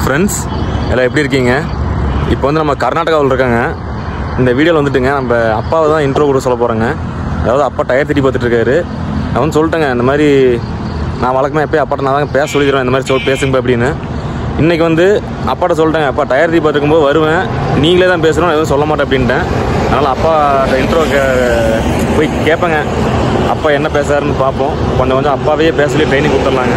Friends எல்லாம் எப்படி இருக்கீங்க? இப்போ வந்து நம்ம கர்நாடகாவில் இருக்காங்க. இந்த வீடியோவில் வந்துட்டுங்க நம்ம அப்பாவை தான் இன்ட்ரோ கூட சொல்ல போகிறேங்க. அதாவது அப்பா டயர் தட்டி பார்த்துட்ருக்காரு. நான் வந்து சொல்லிட்டேங்க, இந்த மாதிரி நான் வழக்கமாக எப்போயும் அப்பாட்ட நான் தான் பேச சொல்லிக்கிறேன், இந்த மாதிரி பேசுங்க அப்படின்னு. இன்றைக்கி வந்து அப்பாட்ட சொல்லிட்டேங்க, அப்பா டயர் தட்டி பார்த்துருக்கும்போது வருவேன், நீங்களே தான் பேசணும், நான் எதுவும் சொல்ல மாட்டேன் அப்படின்ட்டேன். அதனால் அப்பா இன்ட்ரோ போய் கேட்பேங்க, அப்பா என்ன பேசுறாருன்னு பார்ப்போம். கொஞ்சம் கொஞ்சம் அப்பாவே பேச சொல்லி ட்ரைனிங் கொடுத்துடலாங்க.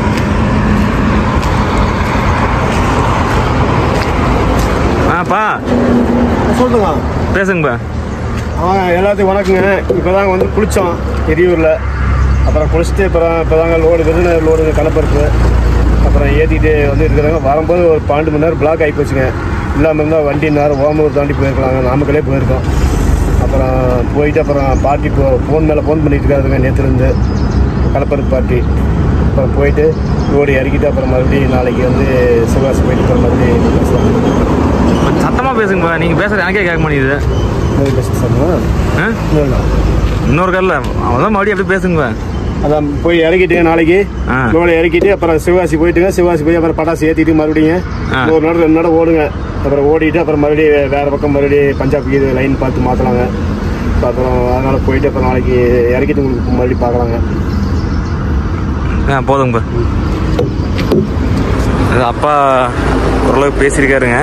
ஆப்பா சொல்லுங்க, பேசுங்கப்பா. எல்லாத்துக்கும் வணக்கங்க. இப்போ தாங்க வந்து குளித்தோம் எரியூரில். அப்புறம் குளிச்சுட்டு இப்போ தாங்க லோடு விருதுநகர் லோடு கலப்பருப்பு அப்புறம் ஏற்றிட்டு வந்து இருக்கிறாங்க. வரும்போது ஒரு 12 மணி நேரம் பிளாக் ஆகி போச்சுங்க. இல்லாமல் இருந்தால் வண்டி நேரம் ஓமூர் தாண்டி போயிருக்கலாங்க, நாமக்கலே போயிருக்கோம். அப்புறம் போயிட்டு அப்புறம் பார்ட்டி ஃபோன் மேலே ஃபோன் பண்ணிட்டு இருக்காருங்க நேற்றுலேருந்து, கலப்பருப்பு பார்ட்டி. அப்புறம் போயிட்டு லோடு இறக்கிட்டு அப்புறம் மறுபடியும் நாளைக்கு வந்து சிவகாசி போயிட்டு அப்புறம் மறுபடியும் பேசுவாங்க. சத்தமாக பேசுங்கப்பா, நீங்கள் பேசுகிறது எனக்கே கேட்க மாட்டேங்குது. இன்னொரு காலில் அவன் தான் மறுபடியும் எப்படி பேசுங்கப்பா. அதான் போய் இறக்கிட்டுங்க, நாளைக்கு லோடு இறக்கிட்டு அப்புறம் சிவகாசி போயிட்டுங்க. சிவகாசி போய் அப்புறம் பட்டாசு ஏற்றிட்டு மறுபடியும் ஒரு நாள் 2 நாள் ஓடுங்க. அப்புறம் ஓடிட்டு அப்புறம் மறுபடியும் வேறு பக்கம் மறுபடியும் பஞ்சாப் இது லைன் பார்த்து மாற்றலாங்க. அப்புறம் அதனால் போயிட்டு அப்புறம் நாளைக்கு இறக்கிட்டு உங்களுக்கு மறுபடியும் பார்க்கலாங்க. போதுங்கப்பா. அப்பா ஓரளவுக்கு பேசியிருக்காருங்க.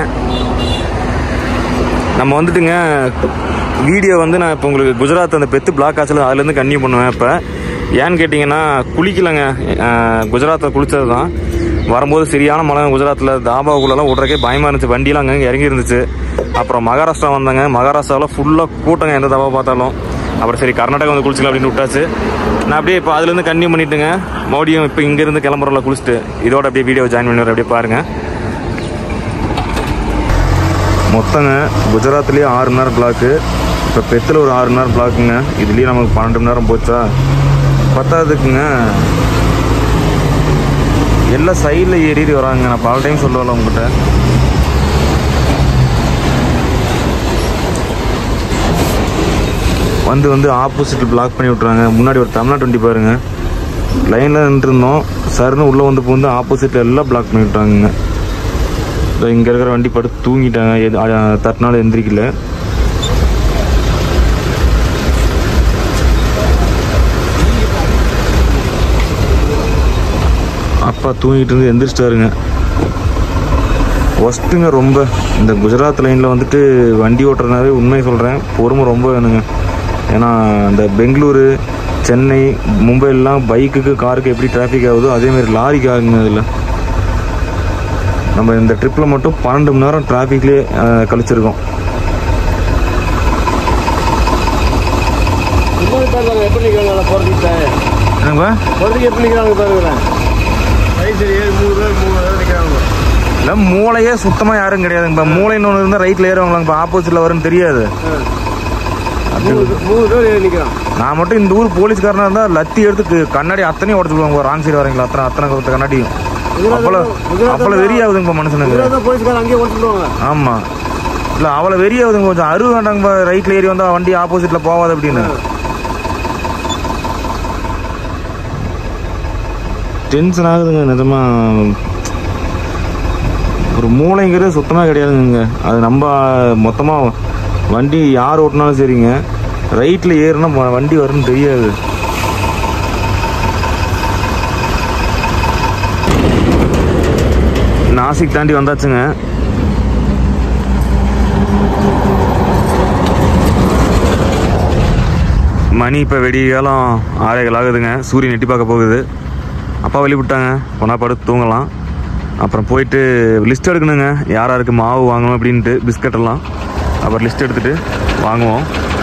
நம்ம வந்துட்டுங்க வீடியோ வந்து நான் இப்போ உங்களுக்கு குஜராத் அந்த பெத்து பிளாக் ஆச்சில் அதுலேருந்து கன்டினியூ பண்ணுவேன். இப்போ ஏன்னு கேட்டிங்கன்னா குளிக்கலைங்க, குஜராத்தில் குளித்தது தான். வரும்போது சரியான மழை குஜராத்தில், தாபாவுக்குள்ளெல்லாம் விட்றக்கே பயமாக இருந்துச்சு, வண்டியெலாம் அங்கங்கே இறங்கி இருந்துச்சு. அப்புறம் மகாராஷ்டிரா வந்தாங்க, மகாராஷ்டிராவில் ஃபுல்லாக கூட்டங்க எந்த தாபா பார்த்தாலும். அப்புறம் சரி கர்நாடகா வந்து குளிச்சிக்கலாம் அப்படின்னு விட்டாச்சு. நான் அப்படியே இப்போ அதுலேருந்து கன்டினியூ பண்ணிட்டுங்க மறுபடியும் இப்போ இங்கேருந்து கிளம்புறல குளிச்சுட்டு இதோட அப்படியே வீடியோ ஜாயின் பண்ணி அப்படியே பாருங்கள். மொத்தங்க குஜராத்லேயே 6 மணி நேரம் பிளாக்கு, இப்போ பெத்தில் ஒரு 6 மணி நேரம் பிளாக்குங்க. இதுலேயே நமக்கு 12 மணி நேரம் போச்சா, பத்தாவதுக்குங்க எல்லாம் சைடில் ஏறிட்டு வராங்க. நான் பல டைம் சொல்லுவேன் உங்ககிட்ட. வந்து ஆப்போசிட்டில் பிளாக் பண்ணி விட்றாங்க. முன்னாடி ஒரு தமிழ்நாடு வண்டி பாருங்க, லைனில் நின்றுருந்தோம், சருன்னு உள்ளே வந்து ஆப்போசிட்டில் எல்லாம் பிளாக் பண்ணி விட்றாங்க. இங்கே இருக்கிற வண்டி படுத்து தூங்கிட்டாங்க, தட்டினாலும் எந்திரிக்கல. அப்பா தூங்கிட்டு இருந்து எந்திரிச்சிட்டாருங்க. ஒஸ்ட்டுங்க ரொம்ப. இந்த குஜராத் லைனில் வந்துட்டு வண்டி ஓட்டுறதுனாவே உண்மையை சொல்கிறேன், பொறுமை ரொம்ப வேணுங்க. ஏன்னா இந்த பெங்களூரு, சென்னை, மும்பைலாம் பைக்குக்கு காருக்கு எப்படி டிராஃபிக் ஆகுதோ அதேமாதிரி லாரிக்கு ஆகுங்க. இதில் நம்ம இந்த ட்ரிப்பில் மட்டும் 12 மணி நேரம் டிராஃபிக்லேயே கழிச்சிருக்கோம். இல்லை மூளையே சுத்தமாக யாரும் கிடையாதுங்கப்பா. மூளைன்னு ஒன்று இருந்தால் ரைட்டில் ஏறுவாங்களாங்கப்பா, ஆப்போசிட்டில் வரும்னு தெரியாது. நான் மட்டும் இந்த ஊர் போலீஸ்காரனாக இருந்தால் லத்தி எடுத்து கண்ணாடி அத்தனையும் உடச்சுடுவாங்க. ராங் சைடு வரீங்களா அத்தனை கண்ணாடியும் அவ்வளோ வெறியாகுதுங்கப்பா மனுஷனுக்கு. ஆமாம், இல்லை அவ்வளோ வெறியாகுதுங்க. கொஞ்சம் அருவ வேண்டாங்கப்பா, ரைட்டில் ஏறி வந்தால் வண்டி ஆப்போசிட்டில் போகாது அப்படின்னு. டென்ஷன் ஆகுதுங்க நிஜமாக. ஒரு மூளைங்கிறது சுத்தமாக கிடையாதுங்க. அது நம்ம மொத்தமாக வண்டி யார் ஓட்டினாலும் சரிங்க, ரைட்டில் ஏறுனா வண்டி வரும்னு தெரியாது. நாசிக் தாண்டி வந்தாச்சுங்க. மணி இப்போ வெடிகாலம் 6:15 ஆகுதுங்க. சூரியன் எட்டி பார்க்க போகுது. அப்பா வெளிவிட்டாங்க, போனா படுத்து தூங்கலாம். அப்புறம் போயிட்டு லிஸ்ட் எடுக்கணுங்க, யாராருக்கு மாவு வாங்கணும் அப்படின்ட்டு, பிஸ்கட்டெல்லாம். அப்புறம் லிஸ்ட் எடுத்துகிட்டு வாங்குவோம்.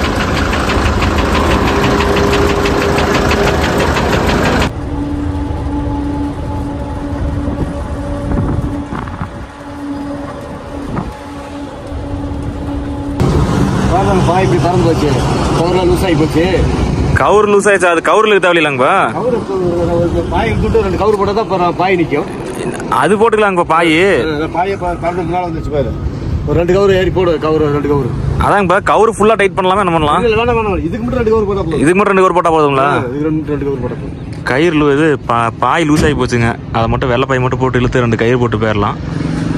இப்படி பறந்து போச்சு, கவுர்லாம் லூஸ் ஆகி போச்சு. கவுர் லூஸ் ஆயிடுச்சு, அது கவுருக்கு தேவையில்லைங்கப்பா. பாய் துட்டு 2 கவுர் போட்டால் தான் பாய் நிற்கும். அது போட்டுக்கலாங்கப்பா. பாயை 12 நாள் வந்துச்சு பாரு. ஒரு 2 கவுர் ஏறி போடு, கவுர் 2 கவுர். அதாங்கப்பா கவுர் ஃபுல்லாக டைட் பண்ணலாமா என்ன பண்ணலாம்? வேணாம், இதுக்கு மட்டும் 2 கவுர் போட்டா போதும். இதுக்கு மட்டும் 2 கவுர் போட்டால் போதுங்களா? 2 கவுர் போட்டா போதும். கயிறு இது பாய் லூஸ் ஆகி போச்சுங்க. அதை மட்டும் வெள்ளை பாய் மட்டும் போட்டு இழுத்து 2 கயிறு போட்டு போயிடலாம்.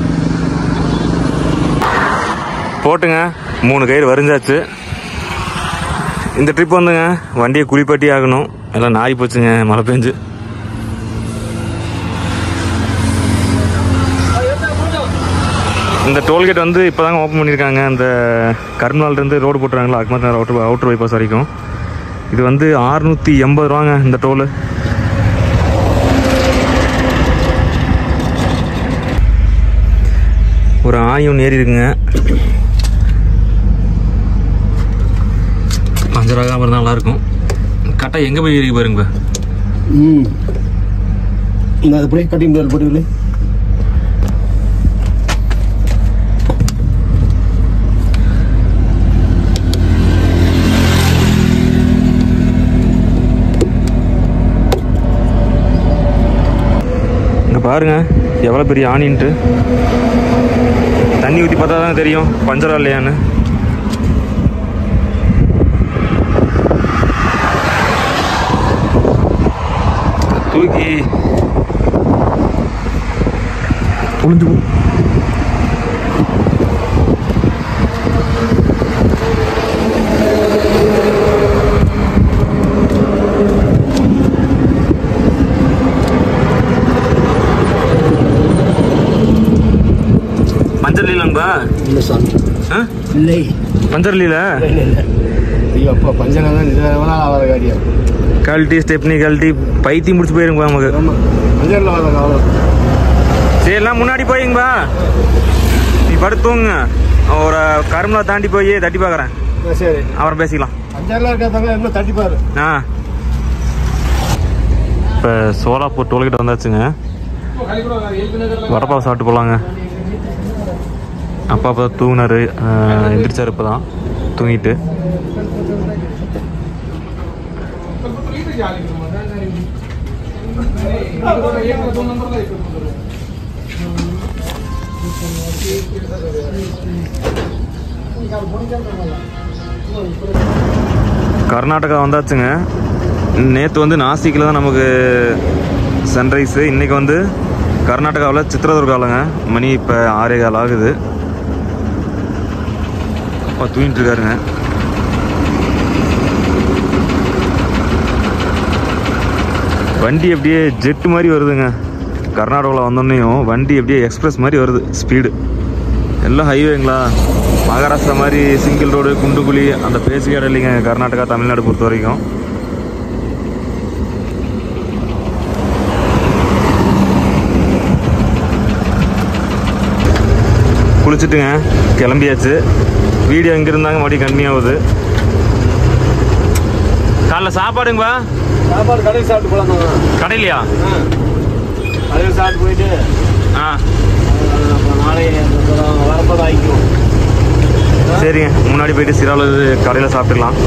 போட்டுங்க 3 கயிறு வரிஞ்சாச்சு. இந்த ட்ரிப் வந்துங்க வண்டியை குளிப்பாட்டி ஆகணும். எல்லாம் நாரி போச்சுங்க மழை பெஞ்சு. இந்த டோல்கேட் வந்து இப்போ தாங்க ஓப்பன் பண்ணியிருக்காங்க. இந்த கருநாள்லேருந்து ரோடு போட்டுறாங்களா அதுக்கு அவுட்டர் பைபாஸ் வரைக்கும். இது வந்து 680 ரூபாங்க இந்த டோலு. ஒரு ஆணியம் ஏறி இருக்குங்க. பஞ்சராக இருந்தால் நல்லாயிருக்கும். கரெக்டாக எங்கே போய் ஏறி பாருங்க. இந்த அப்படியே கட்டிங் பிளேட் போட்டுவில்லை. இங்கே பாருங்க எவ்வளோ பெரிய ஆணின்ட்டு. தண்ணி ஊற்றி பார்த்தா தான் தெரியும் பஞ்சரா இல்லையான்னு. தூக்கி உளுந்து பஞ்சர் லீலன்பா? இல்லை சாமி, இல்லை பஞ்சர் லீல. ஐயோ அப்பா பஞ்சர் தான் எவ்வளோ ஆகாத காரியம். கழட்டி ஸ்டெப்னி கழட்டி பைத்தி முடிச்சு போயிருங்கப்பா நமக்கு. பஞ்சரில் வர காலம். சரி எல்லாம் முன்னாடி போயிங்கப்பா. நீ படுத்துங்க. ஒரு கருமலா தாண்டி போய் தட்டி பார்க்குறேன். சரி அப்புறம் பேசிக்கலாம். பஞ்சர்லாம் இருக்காதாங்க இன்னும் தட்டிப்பாரு. இப்போ சோலாப்பூர் டோல்கேட் வந்தாச்சுங்க. வடப்பாவை சாப்பிட்டு போகலாங்க. அப்பா அப்போ தான் தூங்கினாரு, எந்திரிச்சார் இப்போ தான் தூங்கிட்டு. கர்நாடகா வந்தாச்சுங்க. நேற்று வந்து நாசிக்கில் தான் நமக்கு சன்ரைஸு. இன்றைக்கி வந்து கர்நாடகாவில் சித்ரதுர்காலங்க. மணி இப்போ 6:15 ஆகுது. அப்பா தூங்கிட்டு இருக்காருங்க. வண்டி அப்படியே ஜெட்டு மாதிரி வருதுங்க. கர்நாடகாவில் வந்தோன்னையும் வண்டி அப்படியே எக்ஸ்பிரஸ் மாதிரி வருது ஸ்பீடு. எல்லாம் ஹைவேங்களா. மகாராஷ்டிரா மாதிரி சிங்கிள் ரோடு குண்டுகுழி அந்த பேச்சு இடம் இல்லைங்க கர்நாடகா தமிழ்நாடு பொறுத்த வரைக்கும். குளிச்சுட்டுங்க கிளம்பியாச்சு. வீடியோ எங்கே இருந்தாங்க மறுபடியும் கண்டினியூ ஆகுது. காலைல சாப்பாடுங்கப்பா? சாப்பாடு கடையில் சாப்பிட்டு போகலாம். கடையிலையா? கடையில் சாப்பிட்டு போயிட்டு அப்புறம் நாளை வரப்போது ஆகிக்குவோம். சரிங்க, முன்னாடி போயிட்டு சிறாவில் கடையில் சாப்பிட்டுக்கலாம்.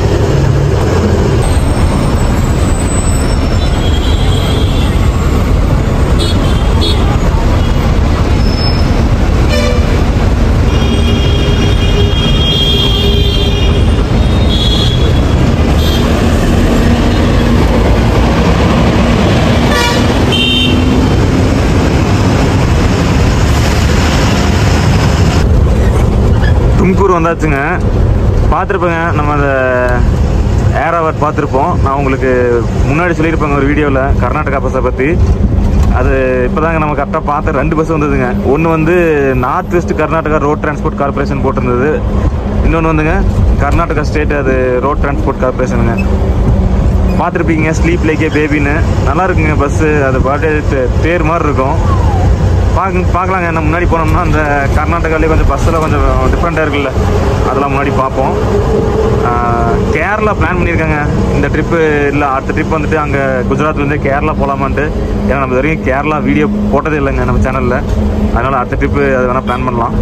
தும்கூர் வந்தாச்சுங்க. பார்த்துருப்பேங்க நம்ம அந்த ஏராவட் பார்த்துருப்போம். நான் உங்களுக்கு முன்னாடி சொல்லியிருப்பேங்க ஒரு வீடியோவில் கர்நாடகா பஸ்ஸை பற்றி. அது இப்போ தாங்க நம்ம கரெக்டாக பார்த்து 2 பஸ் வந்ததுங்க. ஒன்று வந்து north west Karnataka road transport corporation போட்டிருந்தது. இன்னொன்று வந்துங்க கர்நாடகா ஸ்டேட் அது ரோட் டிரான்ஸ்போர்ட் கார்பரேஷனுங்க. பார்த்துருப்பீங்க ஸ்லீப் லைக்கே பேபின்னு. நல்லா இருக்குங்க பஸ்ஸு. அது பாட்டு தேர் மாதிரி இருக்கும். பார்க்கலாங்க. நம்ம முன்னாடி போனோம்னா அந்த கர்நாடகாலேயே கொஞ்சம் பஸ்ஸில் கொஞ்சம் டிஃப்ரெண்ட்டாக இருக்குல்ல, அதெல்லாம் முன்னாடி பார்ப்போம். கேரளா பிளான் பண்ணியிருக்காங்க இந்த ட்ரிப்பு. இல்லை அடுத்த ட்ரிப் வந்துட்டு அங்கே குஜராத்லேருந்தே கேரளா போகலாமான்ட்டு. ஏன்னா நம்ம வரைக்கும் கேரளா வீடியோ போட்டதே இல்லைங்க நம்ம சேனலில். அதனால் அடுத்த ட்ரிப்பு அது வேணால் பிளான் பண்ணலாம்.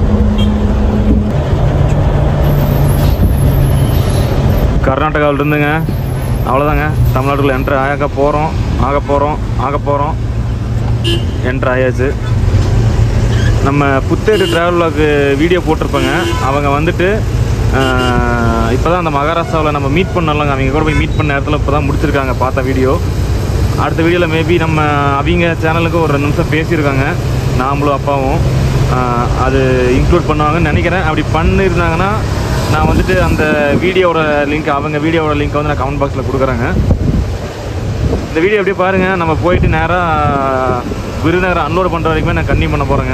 கர்நாடகாவில் இருந்துங்க அவ்வளோதாங்க. தமிழ்நாட்டுக்குள்ளே என்ட்ரு ஆக போகிறோம் என்ட்ரு ஆயாச்சு. நம்ம புத்தேடு ட்ராவல் வீடியோ போட்டிருப்பேங்க. அவங்க வந்துட்டு இப்போ தான் அந்த மகாராஷ்டிராவில் நம்ம மீட் பண்ணலாங்க. அவங்க கூட போய் மீட் பண்ண இடத்துல இப்போ தான் முடிச்சிருக்காங்க பார்த்த வீடியோ. அடுத்த வீடியோவில் மேபி நம்ம அவங்க சேனலுக்கு ஒரு 2 நிமிஷம் பேசியிருக்காங்க நாமளும் அப்பாவும். அது இன்க்ளூட் பண்ணுவாங்கன்னு நினைக்கிறேன். அப்படி பண்ணியிருந்தாங்கன்னா நான் வந்துட்டு அந்த வீடியோவோட லிங்க், அவங்க வீடியோவோட லிங்க் வந்து நான் கமெண்ட் பாக்ஸில் கொடுக்குறேங்க. இந்த வீடியோ அப்படியே பாருங்கள். நம்ம போயிட்டு நேராக விருதுநகர் அன்லோட் பண்ணுற வரைக்குமே நான் கன்டினியூ பண்ண போகிறேங்க.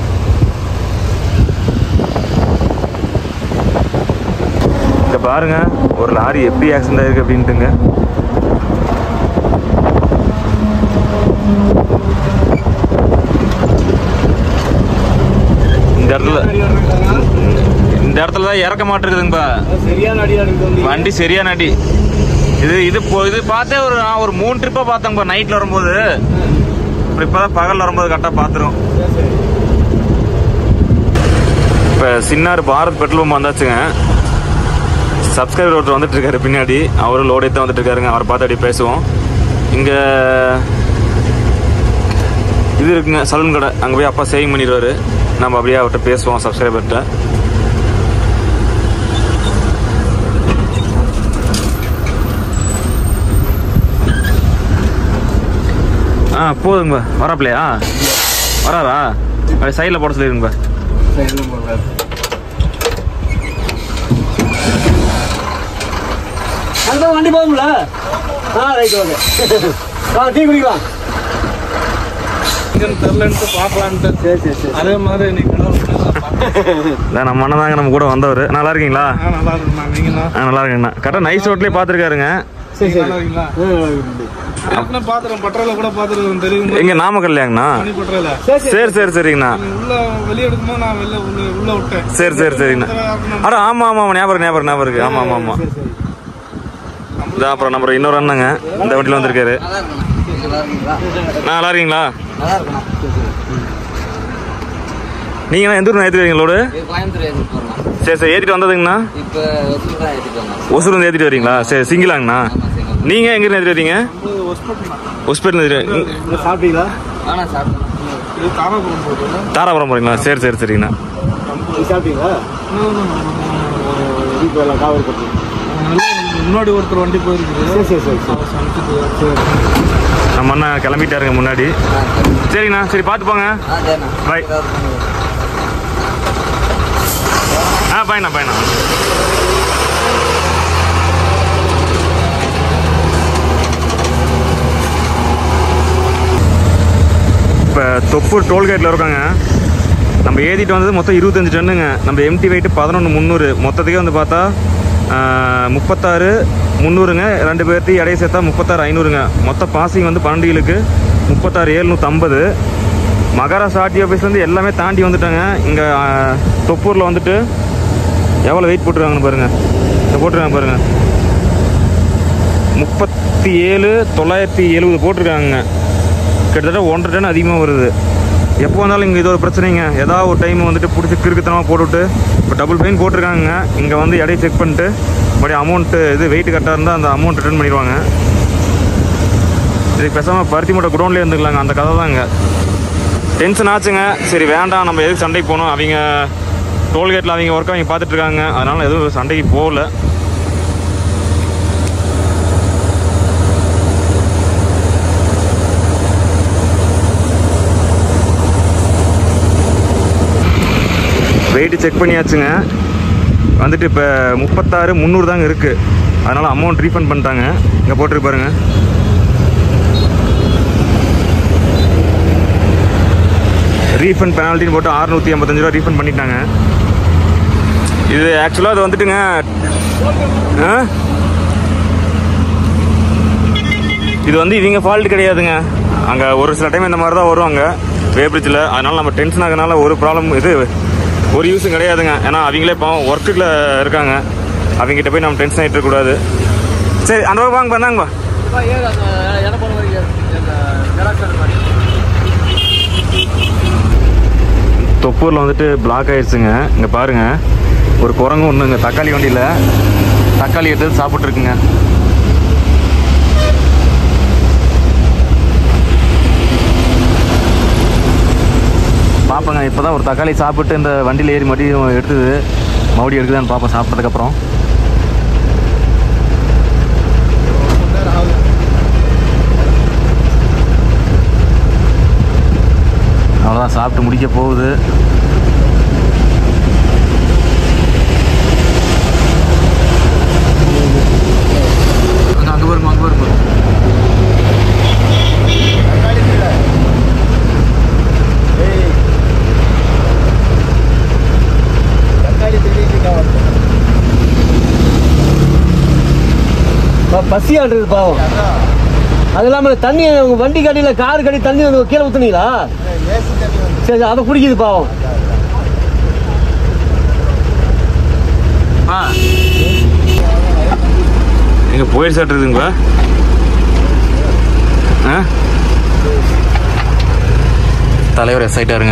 இங்கே பாருங்கள், ஒரு லாரி எப்படி ஆக்சிடென்ட் ஆகிருக்கு அப்படின்ட்டுங்க. இந்த இடத்துல தான் இறக்க மாட்டேங்குதுங்கப்பா. வண்டி சரியான அடி. இது பார்த்தே ஒரு 3 ட்ரிப்பா பார்த்தேங்கப்பா நைட்ல வரும்போது. இப்பதான் பகல்ல வரும்போது கரெக்டாக பார்த்துரும். இப்போ சின்னார் பாரத் பெட்ரோல் பம்ப் வந்தாச்சுங்க. சப்ஸ்கிரைபர் ஒருத்தர் வந்துட்டு இருக்காரு பின்னாடி. அவரும் லோடு தான் வந்துட்டு இருக்காருங்க. அவரை பார்த்து அப்படி பேசுவோம். இங்க இது இருக்குங்க சலூன் கடை. அங்கே போய் அப்பா சேவிங் பண்ணிடுவாரு. நம்ம அப்படியே அவர்கிட்ட பேசுவோம் சப்ஸ்கிரைபர்கிட்ட. போதுங்கப்பா. வராப்லையா? வராரா? அப்படி சைடில் போட சொல்லிடுங்கப்பா. வண்டி போகும்ல? Right, okay. டீ குடிக்கலாம் அதே மாதிரி நம்ம அண்ணன் தாங்க நம்ம கூட வந்தவர். நல்லா இருக்கீங்களா? நல்லா இருக்கீங்கண்ணா. கரெக்டாக நைஸ் ரோட்லேயே பார்த்துருக்காருங்க. எங்க நாமக்கல்லையாங்கண்ணா? சரி சரி சரிங்கண்ணா. சரி சரி சரிங்கண்ணா. அட ஆமா ஆமா ஞாபகம் இருக்கு. ஆமா ஆமா ஆமா. இதான் அப்புறம் நம்ம இன்னொரு அண்ணங்க இந்த வண்டியில் வந்திருக்காரு. நல்லா இருக்கீங்களா? நீங்க எந்த ஊர் ஏற்றிட்டு வரீங்க லோடு? சரி சரி ஏற்றிட்டு வந்ததுங்கண்ணா. ஒசூர் வந்து ஏற்றிட்டு வரீங்களா? சரி சிங்கிளாங்கண்ணா. நீங்க எங்க இருந்து ஏற்றிட்டு வரீங்க? சாப்பிட்டீங்களா? தாராபுரம் போறீங்களா? சரி சரி சரிங்கண்ணா. முன்னாடி ஒருத்தர் வண்டி போயிருக்கு. நம்ம அண்ணா கிளம்பிட்டாருங்க முன்னாடி. சரிங்கண்ணா. சரி பார்த்து போங்க. பாய். பாய்ண்ணா பாய்ண்ணா. இப்போ தொப்பூர் டோல்கேட்டில் இருக்காங்க. நம்ம ஏற்றிட்டு வந்தது மொத்தம் 25 டன்னுங்க. நம்ம எம்டி வெயிட்டு 11,300. மொத்தத்துக்கே வந்து பார்த்தா 36,300ங்க. 2 பேர்த்தையும் இடையே சேர்த்தா 36,500ங்க. மொத்த பாசிங் வந்து 12 கிலோக்கு 36,750. மகாராஷ்டிரா ஆர்டி ஆஃபீஸ்லேருந்து எல்லாமே தாண்டி வந்துட்டாங்க. இங்கே தொப்பூரில் வந்துட்டு எவ்வளோ வெயிட் போட்டுருக்காங்கன்னு பாருங்கள். இங்கே போட்டுருக்காங்க பாருங்கள். 37,970 போட்டிருக்காங்க. கிட்டத்தட்ட 1.5 டன் அதிகமாக வருது. எப்போ வந்தாலும் இங்கே இது ஒரு பிரச்சனைங்க. ஏதாவது ஒரு டைம் வந்துட்டு பிடிச்சி கிறுக்குத்தனமாக போட்டுவிட்டு இப்போ டபுள் ஃபைன் போட்டிருக்காங்க. இங்கே வந்து எடையை செக் பண்ணிட்டு மறுபடியும் அமௌண்ட்டு இது வெயிட் கரெக்டாக இருந்தால் அந்த அமௌண்ட் ரிட்டர்ன் பண்ணிடுவாங்க. இதுக்கு பேசாமல் பருத்தி மூட்டை குடோன்லேயே இருந்துக்கலாங்க. அந்த கதை தாங்க. டென்ஷன் ஆச்சுங்க. சரி வேண்டாம், நம்ம எதுக்கு சண்டைக்கு போகணும். அவங்க டோல்கேட்டில் அவங்க ஒர்க் அவங்க பார்த்துட்ருக்காங்க. அதனால் எதுவும் சண்டைக்கு போகல. வெயிட்டு செக் பண்ணியாச்சுங்க. வந்துட்டு இப்போ 36,300 தாங்க இருக்குது. அதனால் அமௌண்ட் ரீஃபண்ட் பண்ணிட்டாங்க. இங்கே போட்டுருக்கு பாருங்க. ரீஃபண்ட் பெனால்ட்டின்னு போட்டு 685 ரூபா ரீஃபண்ட் பண்ணிட்டாங்க. இது ஆக்சுவலாக அது வந்துட்டுங்க இது வந்து இவங்க ஃபால்ட் கிடையாதுங்க. அங்கே ஒரு சில டைம் இந்த மாதிரி தான் வருவாங்க வேப்ரிட்ஜில். அதனால் நம்ம டென்ஷன் ஆகிறதுனால ஒரு ப்ராப்ளம் இது ஒரு யூஸும் கிடையாதுங்க. ஏன்னா அவங்களே பாவம் ஒர்க்கில் இருக்காங்க. அவங்ககிட்ட போய் நம்ம டென்ஷன் ஆகிட்டு இருக்கக்கூடாது. சரி அந்த ரூபா வாங்க பண்ணாங்கப்பா. தொப்பூரில் வந்துட்டு பிளாக் ஆயிடுச்சுங்க. இங்கே பாருங்கள், ஒரு குரங்கு ஒன்று இங்கே தக்காளி வண்டியில் தக்காளி எடுத்து சாப்பிட்ருக்குங்க. பார்ப்போங்க. இப்போ தான் ஒரு தக்காளி சாப்பிட்டு இந்த வண்டியில் ஏறி மறுபடியும் எடுத்துது. மறுபடியும் எடுக்குதான்னு பார்ப்போம் சாப்பிட்டதுக்கப்புறம். அவ்வளோதான், சாப்பிட்டு முடிக்க போகுது. பசியாடுறது பாவம். அது இல்லாமல் தண்ணி உங்கள் வண்டி கடியில் காரு கடி தண்ணி வந்து கீழே ஊற்றுனீங்களா? சரி, அதை குடிக்குது பாவம். எங்க போயிட்டு சாட்டுறதுங்களா? தலைவர் எஸ்ஐட்டாருங்க.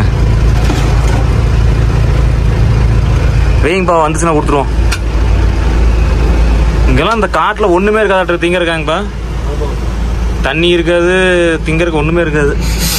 வெயிங்கப்பா வந்துச்சுன்னா கொடுத்துருவோம். இங்கெல்லாம் இந்த காட்டில் ஒன்றுமே இருக்காது, திங்க இருக்காங்கப்பா. தண்ணி இருக்காது, திங்கறதுக்கு ஒன்றுமே இருக்காது.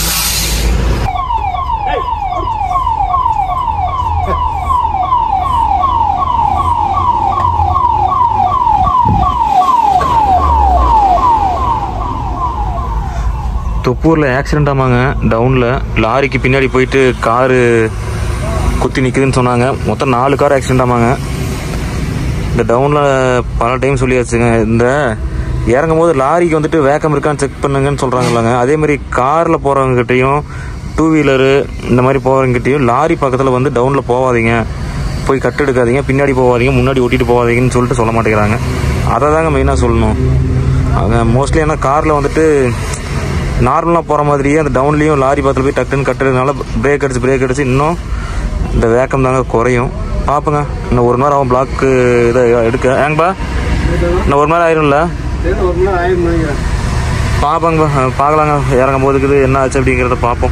தொப்பூரில் ஆக்சிடென்ட் ஆமாங்க. டவுனில் லாரிக்கு பின்னாடி போயிட்டு காரு குத்தி நிற்குதுன்னு சொன்னாங்க. மொத்தம் 4 கார் ஆக்சிடென்ட் ஆமாங்க. இந்த டவுனில் பல டைம் சொல்லியாச்சுங்க. இந்த இறங்கும் போது லாரிக்கு வந்துட்டு வேக்கம் இருக்கான்னு செக் பண்ணுங்கன்னு சொல்கிறாங்கல்லங்க. அதேமாதிரி காரில் போகிறவங்ககிட்டையும் 2 வீலரு இந்த மாதிரி போகிறவங்ககிட்டையும் லாரி பக்கத்தில் வந்து டவுனில் போகாதீங்க, போய் கட்டு எடுக்காதீங்க, பின்னாடி போகாதீங்க, முன்னாடி ஓட்டிகிட்டு போகாதீங்கன்னு சொல்லிட்டு சொல்ல மாட்டேங்கிறாங்க. அதை தாங்க மெயினாக சொல்லணும். அவங்க மோஸ்ட்லி ஏன்னா காரில் வந்துட்டு நார்மலாக போகிற மாதிரியே அந்த டவுன்லேயும் லாரி பக்கத்தில் போய் டக்குன்னு கட்டுறதுனால பிரேக் அடிச்சு இன்னும் இந்த வேக்கம் தாங்க குறையும். பார்ப்போங்க, இன்னும் 1 மணி நேரம் ஆகும் பிளாக்கு இதை எடுக்க. ஏங்கப்பா இன்னும் 1 மணி நேரம் ஆயிரும்ல? பார்ப்போங்கப்பா, பார்க்கலாங்க. இறங்கும் போதுக்குது என்ன ஆச்சு அப்படிங்கிறத பார்ப்போம்.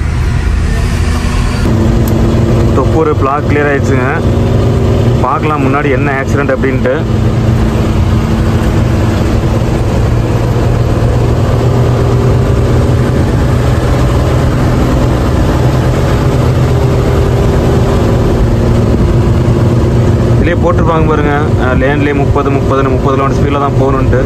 தொப்பூர் பிளாக் கிளியர் ஆயிடுச்சுங்க. பார்க்கலாம் முன்னாடி என்ன ஆக்சிடென்ட் அப்படின்ட்டு. இதுலேயே போட்டிருப்பாங்க பாருங்க, லேன்லேயே 30 km ஸ்பீடில் தான் போகணுன்ட்டு.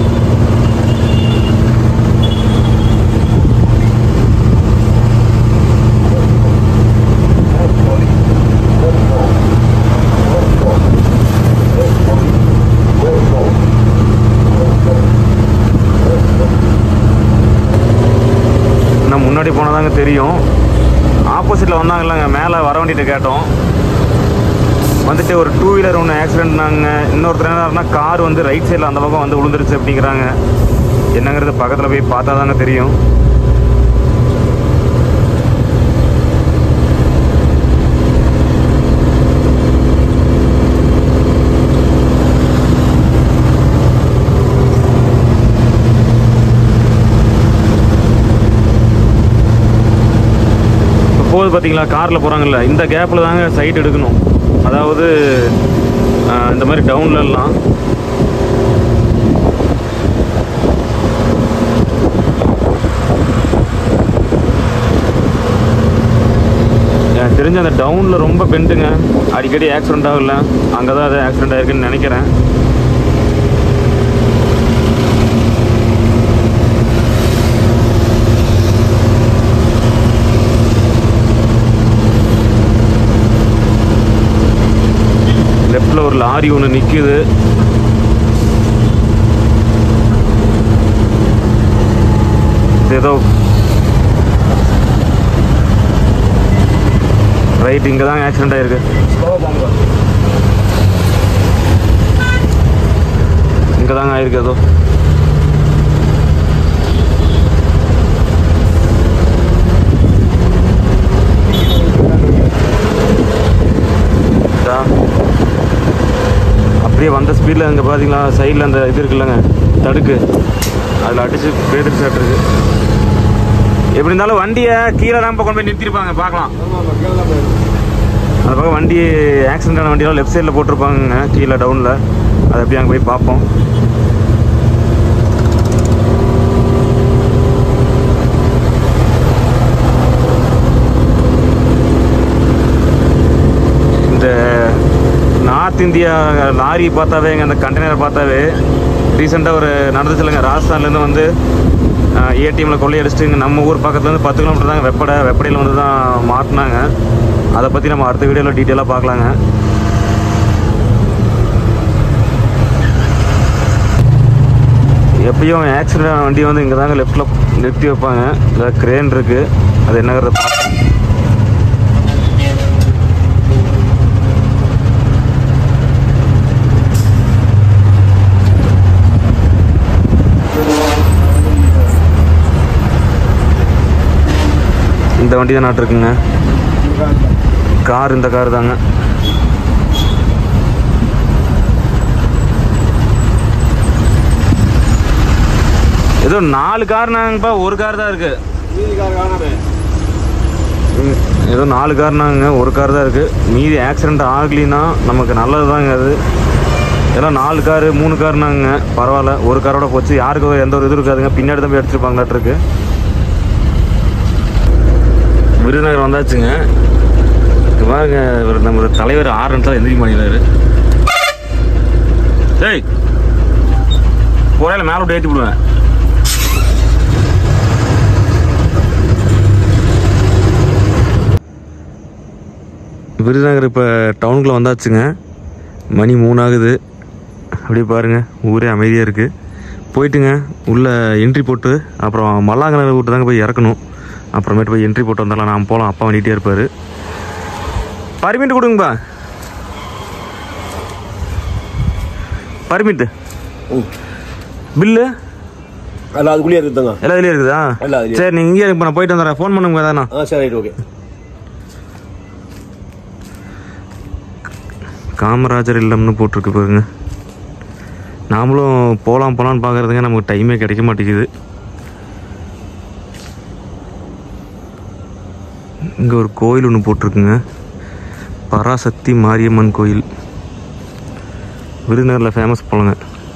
நான் முன்னாடி போனதாங்க தெரியும். ஆப்போசிட்டில் வந்தாங்கல்லங்க, மேலே வர வண்டிகிட்ட கேட்டோம். வந்துட்டு ஒரு 2 வீலர் ஒன்று ஆக்சிடென்ட் நாங்கள். இன்னொருத்தர் என்னன்னா கார் வந்து ரைட் சைடில் அந்த பக்கம் வந்து விழுந்துருச்சு அப்படிங்கிறாங்க. என்னங்கிறது பக்கத்தில் போய் பார்த்தா தாங்க தெரியும். போகுது பார்த்தீங்களா, காரில் போகிறாங்கல்ல, இந்த கேப்பில் தாங்க சைட் எடுக்கணும். அதாவது இந்த மாதிரி டவுன்லலாம் எனக்கு தெரிஞ்ச அந்த டவுனில் ரொம்ப பெண்டுங்க, அடிக்கடி ஆக்சிடென்ட் ஆகல. அங்கே தான் அது ஆக்சிடென்ட் ஆகிருக்குன்னு நினைக்கிறேன். லெஃப்டில் ஒரு லாரி ஒன்று நிற்குது. ஏதோ ரைட் இங்கே தாங்க ஆக்சிடென்ட் ஆகிருக்கு. இங்கே தாங்க ஆயிருக்கு. ஏதோ அப்படியே வந்த ஸ்பீடில் இங்கே பார்த்தீங்களா, சைடில் அந்த இது இருக்குல்லங்க தடுக்கு, அதில் அடித்து பேதிட்டு சாப்பிட்ருக்கு. எப்படி இருந்தாலும் வண்டியை கீழே தான் கொண்டு போய் நிறுத்திருப்பாங்க. பார்க்கலாம், அந்த பக்கம் வண்டி ஆக்சிடென்ட் ஆன வண்டியெல்லாம் லெஃப்ட் சைடில் போட்டிருப்பாங்க கீழே டவுனில். அதை அப்படியே அங்கே போய் பார்ப்போம். இந்த நார்த் இந்தியா லாரி பார்த்தாவே, இங்கே அந்த கண்டெய்னரை பார்த்தாவே ரீசெண்டாக ஒரு நடந்துச்சுலங்க, ராஜஸ்தான்லேருந்து வந்து ஏடிஎம்மில் கொள்ளையடிச்சிட்டு இங்கே நம்ம ஊர் பக்கத்துலேருந்து 10 கிலோமீட்டர் தாங்க வெப்படையில் வந்து தான் மாட்டினாங்க. அதை பற்றி நம்ம அடுத்த வீடியோவில் டீட்டெயிலாக பார்க்கலாங்க. எப்பயும் ஆக்சிடென்ட் வண்டி வந்து இங்கே தாங்க லெஃப்டில் நிறுத்தி வைப்பாங்க. இல்லை கிரேன் இருக்குது, அது என்னங்கிறத பார்ப்போம். இந்த வண்டி தான் நாட்டிருக்குங்க. கார் இந்த கார் தாங்க. ஏதோ 4 கார்னாங்கப்பா, ஒரு கார் தான் இருக்கு. ஏதோ 4 கார்னாங்க, ஒரு கார் தான் இருக்கு. மீதி ஆக்சிடென்ட் ஆகலின்னா நமக்கு நல்லது தாங்க. அது எல்லாம் 4 காரு 3 கார்னாங்க, பரவாயில்ல. ஒரு காரோட போச்சு, யாருக்கு எந்த ஒரு இது இருக்காதுங்க. பின்னாடி தான் போய் அடிச்சிருப்பாங்களாட்டிருக்கு. விருதுநகர் வந்தாச்சுங்க. பாருங்க, நம்ம தலைவர் 6 நிமிஷம் எந்திரிக்க மாட்டேங்கிறாரு. டேய் போறையில மேலே விட்டு ஏற்றி விடுவேன். விருதுநகர் இப்போ டவுனுக்குள்ளே வந்தாச்சுங்க. மணி 3 ஆகுது. அப்படியே பாருங்கள், ஊரே அமைதியாக இருக்குது. போயிட்டுங்க உள்ளே என்ட்ரி போட்டு அப்புறம் மல்லாங்கனர் விட்டு தாங்க போய் இறக்கணும். அப்புறமேட்டு போய் என்ட்ரி போட்டு வந்தாலும் நான் போகலாம். அப்பா வண்டிகிட்டே இருப்பார். பர்மிட் கொடுங்கப்பா, பர்மிட். பில்லு எல்லாம் அதுக்குள்ளேயே இருக்குதுங்க. எல்லாம் இதுலேயே இருக்குதா? சரி, நீங்கள் இங்கே இப்போ நான் போயிட்டு வந்துடுறேன். ஃபோன் பண்ணுங்க தானே. சரி, ரைட், ஓகே. காமராஜர் இல்லம்னு போட்டிருக்கு பாருங்க. நாமளும் போகலான்னு பார்க்குறதுங்க, நமக்கு டைமே கிடைக்க மாட்டேங்குது. இங்கே ஒரு கோயில் ஒன்று போட்டிருக்குங்க, பராசக்தி மாரியம்மன் கோயில். விருதுநகரில் ஃபேமஸ் போலங்க.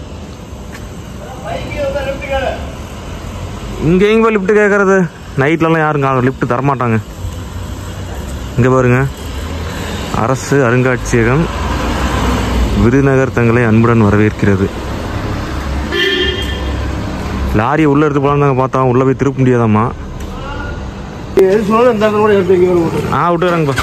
இங்கே எங்கே லிஃப்ட் கேட்குறது? நைட்லலாம் யாருங்க லிஃப்ட் தரமாட்டாங்க. இங்கே பாருங்க, அரசு அருங்காட்சியகம் விருதுநகர் தங்களை அன்புடன் வரவேற்கிறது. லாரியை உள்ளே எடுத்து போகலான்னு தாங்க பார்த்தோம். உள்ளே போய் திருப்ப முடியாதாம்மா. விட்டுறாங்கப்பா.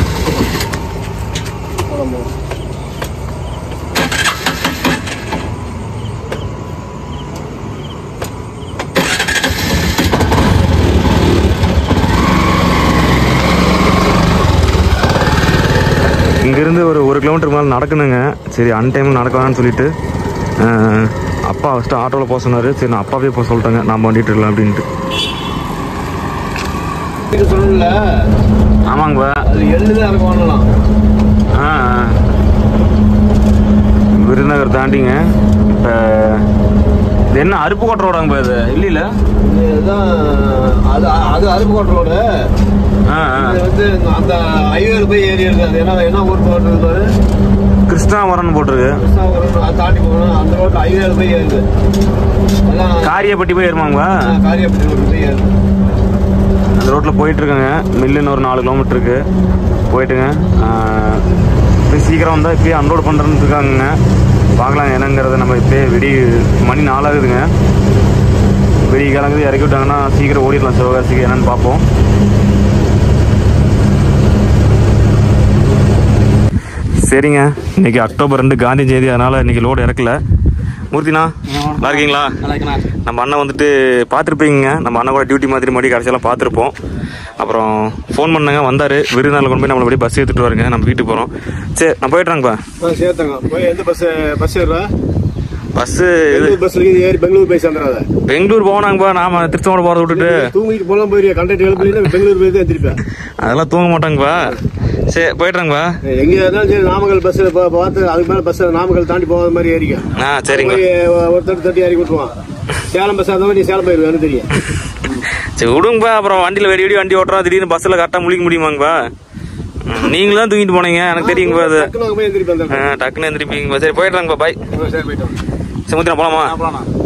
இங்கேருந்து ஒரு 1 கிலோமீட்டர் மேலே நடக்கணுங்க. சரி, அன்டைமில் நடக்க வேணான்னு சொல்லிட்டு அப்பா ஃபஸ்ட்டு ஆட்டோவில் போக சொன்னார். சரி, நான் அப்பாவே போக சொல்லிட்டேங்க, நாம் வண்டிட்டு இருக்கலாம் அப்படின்ட்டு. ஆமாங்கப்பா, விருதுநகர் தாண்டிங்க. இப்போ இது என்ன அருப்புக்கோட்டை ரோடாங்கப்பா? இது இல்லைல்ல, அது அருப்புக்கோட்டை ரோடு. வந்து அந்த ஹைவேல போய் ஏறி இருக்காது. என்ன ஊர் போட்டுருக்காரு? கிருஷ்ணாவரம் போட்டிருக்கு. கிருஷ்ணாவரம் தாண்டி போகணும். அந்த ரோட்டில் ஹைவேல போய் ஏறுது. காரியப்பட்டி போய் ஏறுமாங்கப்பா? காரியப்பட்டி ரோடு போய் ஏறுது. அந்த ரோட்டில் போயிட்டுருக்கேங்க. மில்லுன்னு ஒரு 4 கிலோமீட்டருக்கு போயிட்டுங்க. இப்போ சீக்கிரம் வந்தால் இப்போயே அன்லோட் பண்ணுறேன்னு இருக்காங்க. பார்க்கலாம் என்னங்கிறத. நம்ம இப்போயே மணி 4 ஆகுதுங்க. வெடி கிளங்குது, இறக்கி விட்டாங்கன்னா சீக்கிரம் ஓடிடலாம் சிவகாசிக்கு. என்னன்னு பார்ப்போம். சரிங்க, இன்னைக்கு அக்டோபர் 2 காந்தி ஜெயந்தி. அதனால் இன்றைக்கி லோடு இறக்கல. மூர்த்திண்ணா நல்லா இருக்கீங்களா? நம்ம அண்ணன் வந்துட்டு பார்த்துருப்பீங்க. நம்ம அண்ணன் கூட டியூட்டி மாதிரி மறுபடியும் கடைசியெல்லாம் பார்த்துருப்போம். அப்புறம் ஃபோன் பண்ணாங்க, வந்தார். விருதுநகரில் கொண்டு போய் நம்மளபடி பஸ் எடுத்துகிட்டு வருங்க. நம்ம வீட்டுக்கு போகிறோம். சரி, நான் போயிட்டுறாங்கப்பா. சேர்த்தாங்க. போய் எந்த பஸ் ஏறுறா? பஸ்ஸு பஸ்ஸில் ஏறி பெங்களூர் போய் சேர்ந்துடாத. பெங்களூர் போனாங்கப்பா. நாம திருச்செங்கோடு போகிறத விட்டுட்டு தூங்கிட்டு போகலாம். போய் கண்டக்டர் எழுப்பி பெங்களூர் போய் தான் எந்திரிப்பேன். அதெல்லாம் தூங்க மாட்டாங்கப்பா. சரி, போயிட்டுறாங்கப்பா. எங்கே இருந்தாலும் சரி, நாமக்கல் பஸ் பார்த்து அதுக்கு மேலே பஸ் நாமக்கல் தாண்டி போகாத மாதிரி ஏறிக்க. சரிங்க. ஒருத்தர் தட்டி ஏறி விட்டுருவான். சேலம் பஸ் அந்த மாதிரி நீ சேலம் போயிருவேன்னு தெரியும். சரி விடுங்கப்பா. அப்புறம் வண்டியில் வெடி வண்டி ஓட்டுறோம், திடீர்னு பஸ்ஸில் கரெக்டாக முழிக்க முடியுமாங்கப்பா? நீங்களும் தான் தூங்கிட்டு போனீங்க, எனக்கு தெரியுங்கப்பா. அது டக்குன்னு எந்திரிப்பீங்கப்பா. சரி, போயிட்டுறாங்கப்பா. பாய். சரி, மூர்த்தி, போகலாமா?